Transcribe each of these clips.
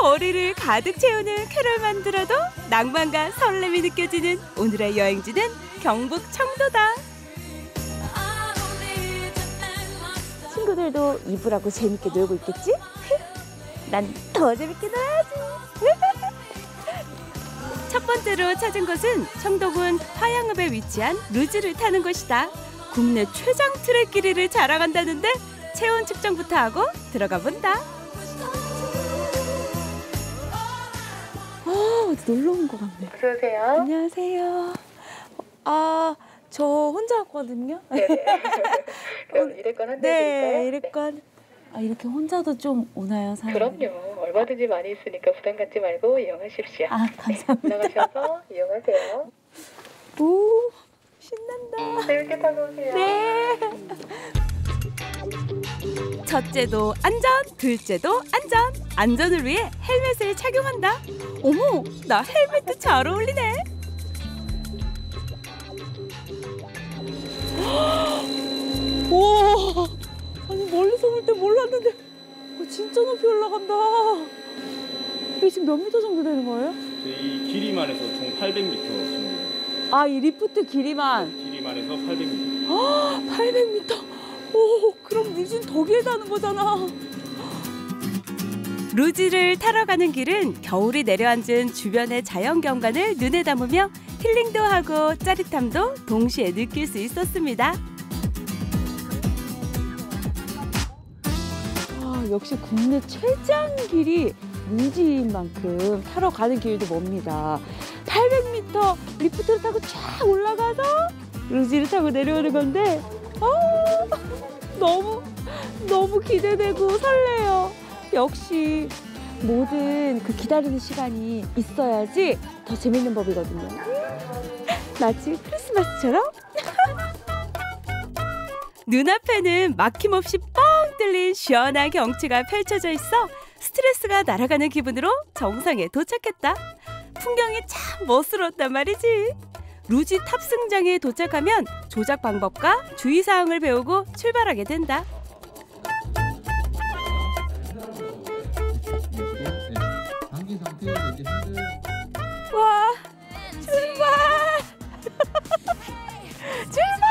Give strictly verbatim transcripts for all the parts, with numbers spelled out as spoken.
거리를 가득 채우는 캐럴만 들어도 낭만과 설렘이 느껴지는 오늘의 여행지는 경북 청도다. 친구들도 이불하고 재밌게 놀고 있겠지? 난 더 재밌게 놀아야지. 첫 번째로 찾은 곳은 청도군 화양읍에 위치한 루즈를 타는 곳이다. 국내 최장 트랙 길이를 자랑한다는데 체온 측정부터 하고 들어가 본다. 아, 어디 놀러 온 것 같네. 어서 오세요. 안녕하세요. 아, 저 혼자 왔거든요. 네. 그럼 일회권 한 대 드릴까요? 네, 일회권. 아, 이렇게 혼자도 좀 오나요, 사람? 그럼요. 얼마든지 많이 있으니까 부담 갖지 말고 이용하십시오. 아, 감사합니다. 네, 나가셔서 이용하세요. 오, 신난다. 재밌게 타고 오세요. 네. 첫째도 안전, 둘째도 안전. 안전을 위해 헬멧을 착용한다. 어머, 나 헬멧도 잘 어울리네. 와, 아니 멀리서 볼 때 몰랐는데 어, 진짜 높이 올라간다. 이게 지금 몇 미터 정도 되는 거예요? 이 길이만 해서 총 팔백 미터 정도. 아, 이 리프트 길이만? 길이만 해서 팔백 미터. 아, 팔백 미터. 오, 그럼 루지는 더 길다는 거잖아. 루지를 타러 가는 길은 겨울이 내려앉은 주변의 자연 경관을 눈에 담으며 힐링도 하고 짜릿함도 동시에 느낄 수 있었습니다. 아, 역시 국내 최장 길이 루지인 만큼 타러 가는 길도 멉니다. 팔백 미터 리프트를 타고 쫙 올라가서 루지를 타고 내려오는 건데 아, 너무 너무 기대되고 설레요. 역시 모든 그 기다리는 시간이 있어야지 더 재밌는 법이거든요. 마치 크리스마스처럼. 눈앞에는 막힘없이 뻥 뚫린 시원한 경치가 펼쳐져 있어 스트레스가 날아가는 기분으로 정상에 도착했다. 풍경이 참 멋스러웠단 말이지. 루지 탑승장에 도착하면 조작 방법과 주의사항을 배우고 출발하게 된다. 와, 출발! 출발!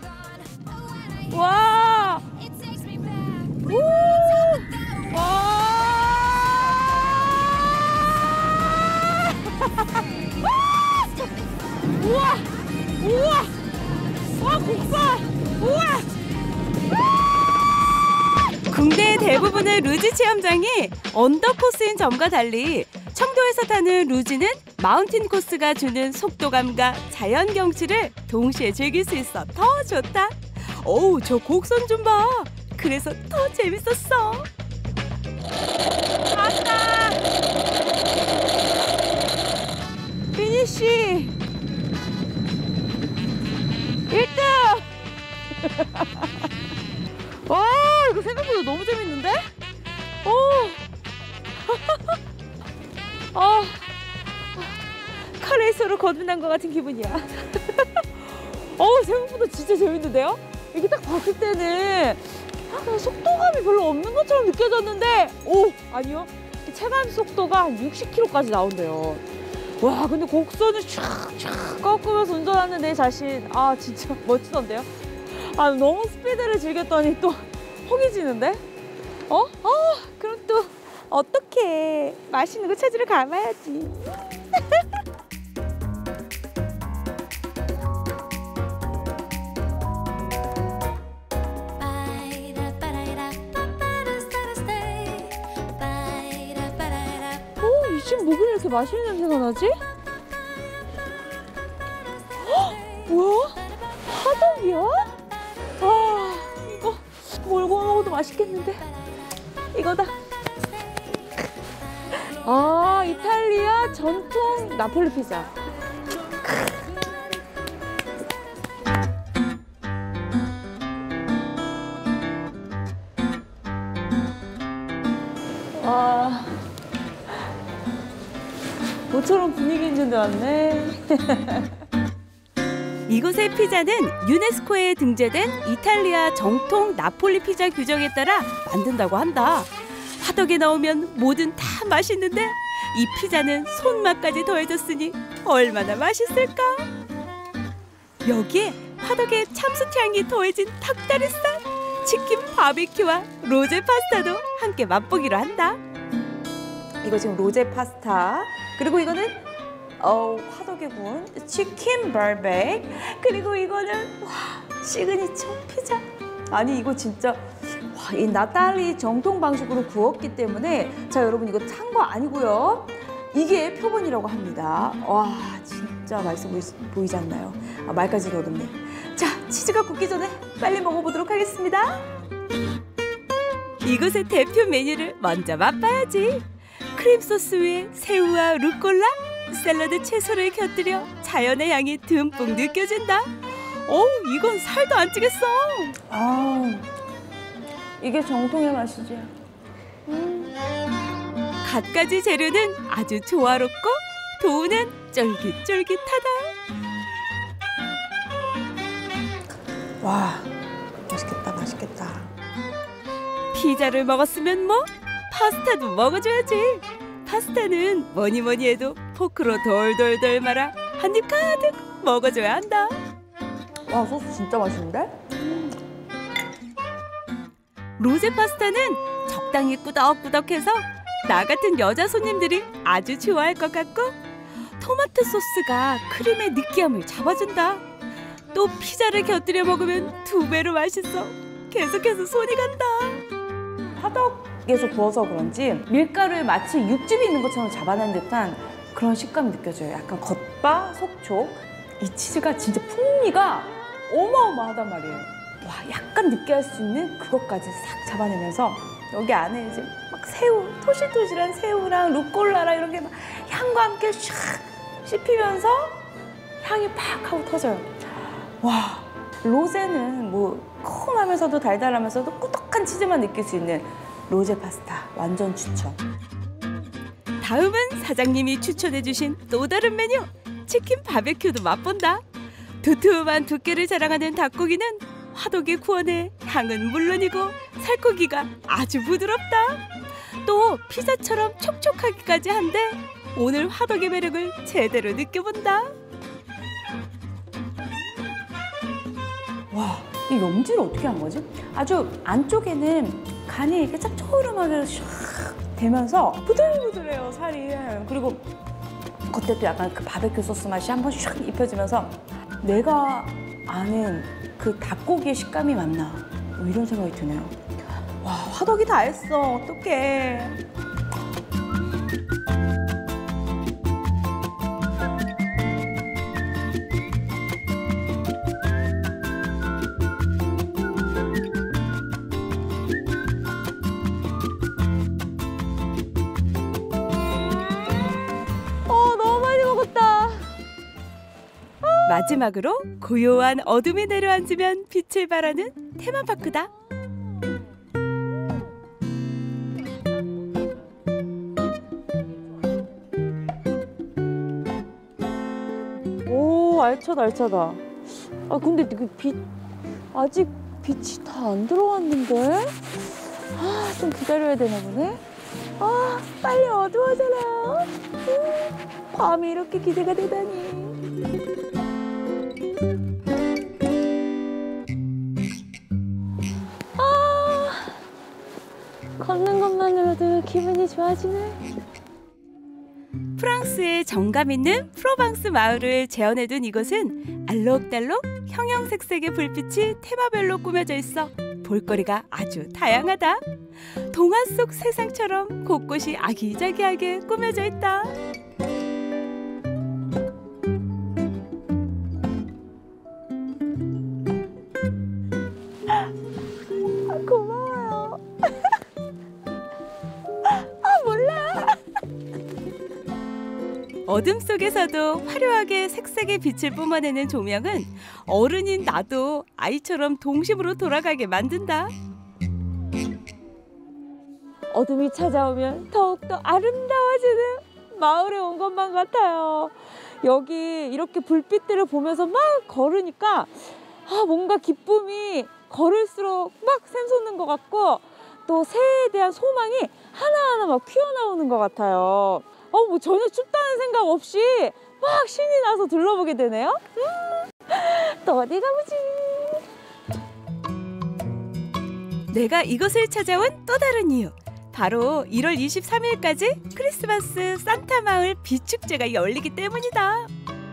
와! 우! 와! 우와! 우와! 와, 곡선! 우와! 국내 대부분의 루지 체험장이 언더코스인 점과 달리 청도에서 타는 루지는 마운틴 코스가 주는 속도감과 자연 경치를 동시에 즐길 수 있어 더 좋다. 어우, 저 곡선 좀 봐. 그래서 더 재밌었어. 갔다. 피니쉬. 일 등. 와, 이거 생각보다 너무 재밌는데? 오. 어, 카레이서로 거듭난 것 같은 기분이야. 어, 생각보다 진짜 재밌는데요? 이게 딱 봤을 때는 아, 속도감이 별로 없는 것처럼 느껴졌는데, 오, 아니요. 체감 속도가 한 육십 킬로미터까지 나온대요. 와, 근데 곡선을 촥촥 꺾으면서 운전하는 내 자신, 아, 진짜 멋지던데요? 아, 너무 스피드를 즐겼더니 또 허기지는데? 어? 어, 그럼 또 어떡해. 맛있는 거 찾으러 가봐야지. 오, 이 집 뭐길래 이렇게 맛있는 냄새가 나지? 헉, 뭐야? 화덕이야? 와, 이거 몰고 먹어도 맛있겠는데? 이거다. 아, 이탈리아 전통 나폴리 피자. 와, 모처럼 분위기 있는 데 왔네. 이곳의 피자는 유네스코에 등재된 이탈리아 정통 나폴리 피자 규정에 따라 만든다고 한다. 화덕에 넣으면 뭐든 다 참 맛있는데 이 피자는 손맛까지 더해졌으니 얼마나 맛있을까? 여기에 화덕의 참숯향이 더해진 닭다리살, 치킨 바비큐와 로제 파스타도 함께 맛보기로 한다. 이거 지금 로제 파스타, 그리고 이거는 어, 화덕에 구운 치킨 바베큐, 그리고 이거는 와, 시그니처 피자. 아니 이거 진짜 와, 이 나탈리 정통 방식으로 구웠기 때문에 자 여러분 이거 탄 거 아니고요. 이게 표본이라고 합니다. 와 진짜 맛있어 보이, 보이지 않나요? 아, 말까지 더듬네. 자 치즈가 굽기 전에 빨리 먹어보도록 하겠습니다. 이곳의 대표 메뉴를 먼저 맛봐야지. 크림 소스 위에 새우와 루꼴라, 샐러드 채소를 곁들여 자연의 향이 듬뿍 느껴진다. 어우 이건 살도 안 찌겠어. 아 이게 정통의 맛이지. 음. 갖가지 재료는 아주 조화롭고 도우는 쫄깃쫄깃하다. 와 맛있겠다 맛있겠다. 피자를 먹었으면 뭐 파스타도 먹어줘야지. 파스타는 뭐니 뭐니 해도 포크로 돌돌돌 말아 한 입 가득 먹어줘야 한다. 와 소스 진짜 맛있는데? 음. 로제 파스타는 적당히 꾸덕꾸덕해서 나 같은 여자 손님들이 아주 좋아할 것 같고 토마토 소스가 크림의 느끼함을 잡아준다. 또 피자를 곁들여 먹으면 두 배로 맛있어. 계속해서 손이 간다. 화덕에서 구워서 그런지 밀가루에 마치 육즙이 있는 것처럼 잡아낸 듯한 그런 식감이 느껴져요. 약간 겉바 속촉. 이 치즈가 진짜 풍미가 어마어마하단 말이에요. 와, 약간 느끼할 수 있는 그것까지 싹 잡아내면서 여기 안에 이제 막 새우, 토실토실한 새우랑 루꼴라랑 이런 게 막 향과 함께 샥 씹히면서 향이 팍 하고 터져요. 와, 로제는 뭐 콩하면서도 달달하면서도 꾸덕한 치즈만 느낄 수 있는 로제 파스타 완전 추천. 다음은 사장님이 추천해주신 또 다른 메뉴 치킨 바베큐도 맛본다. 두툼한 두께를 자랑하는 닭고기는 화덕에 구워내 향은 물론이고 살코기가 아주 부드럽다. 또 피자처럼 촉촉하기까지 한데 오늘 화덕의 매력을 제대로 느껴본다. 와, 이 염지를 어떻게 한 거지? 아주 안쪽에는 간이 이렇게 짭조름하게 샥 되면서 부들부들해요, 살이. 그리고 겉에도 약간 그 바베큐 소스 맛이 한번 샥 입혀지면서 내가 아는 그 닭고기의 식감이 맞나? 뭐 이런 생각이 드네요. 와, 화덕이 다 했어. 어떡해. 마지막으로 고요한 어둠이 내려앉으면 빛을 발하는 테마파크다. 오, 알차다 알차다. 아 근데 그 빛 아직 빛이 다 안 들어왔는데? 아, 좀 기다려야 되나 보네. 아, 빨리 어두워져라. 음, 밤이 이렇게 기대가 되다니. 걷는 것만으로도 기분이 좋아지네. 프랑스의 정감 있는 프로방스 마을을 재현해둔 이곳은 알록달록 형형색색의 불빛이 테마별로 꾸며져 있어 볼거리가 아주 다양하다. 동화 속 세상처럼 곳곳이 아기자기하게 꾸며져 있다. 고마워요. 아, 몰라. 어둠 속에서도 화려하게 색색의 빛을 뿜어내는 조명은 어른인 나도 아이처럼 동심으로 돌아가게 만든다. 어둠이 찾아오면 더욱더 아름다워지는 마을에 온 것만 같아요. 여기 이렇게 불빛들을 보면서 막 걸으니까 아, 뭔가 기쁨이 걸을수록 막 샘솟는 것 같고 또 새해에 대한 소망이 하나하나 막 피어나오는 것 같아요. 어, 뭐 전혀 춥다는 생각 없이 막 신이 나서 둘러보게 되네요. 음, 또 어디 가보지? 내가 이곳을 찾아온 또 다른 이유. 바로 일월 이십삼일까지 크리스마스 산타 마을 비축제가 열리기 때문이다.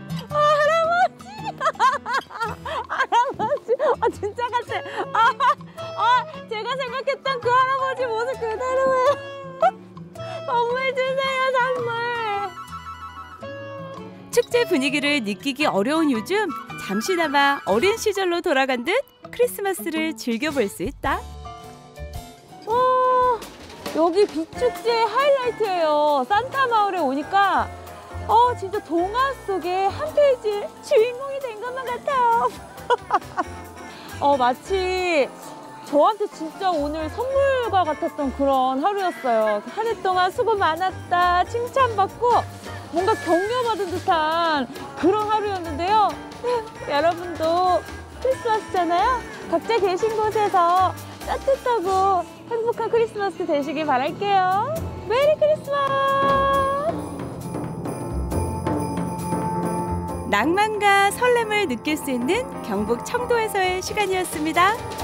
할아버지, 아 진짜 같아. 아, 아 제가 생각했던 그 할아버지 모습 그대로예요. 선물 주세요, 선물. 축제 분위기를 느끼기 어려운 요즘 잠시나마 어린 시절로 돌아간 듯 크리스마스를 즐겨볼 수 있다. 와, 여기 비축제의 하이라이트예요. 산타 마을에 오니까 어 진짜 동화 속의 한 페이지 주인공이 된 것만 같아요. 어 마치 저한테 진짜 오늘 선물과 같았던 그런 하루였어요. 한 해 동안 수고 많았다 칭찬받고 뭔가 격려받은 듯한 그런 하루였는데요. 여러분도 크리스마스잖아요. 각자 계신 곳에서 따뜻하고 행복한 크리스마스 되시길 바랄게요. 메리 크리스마스! 낭만과 설렘을 느낄 수 있는 경북 청도에서의 시간이었습니다.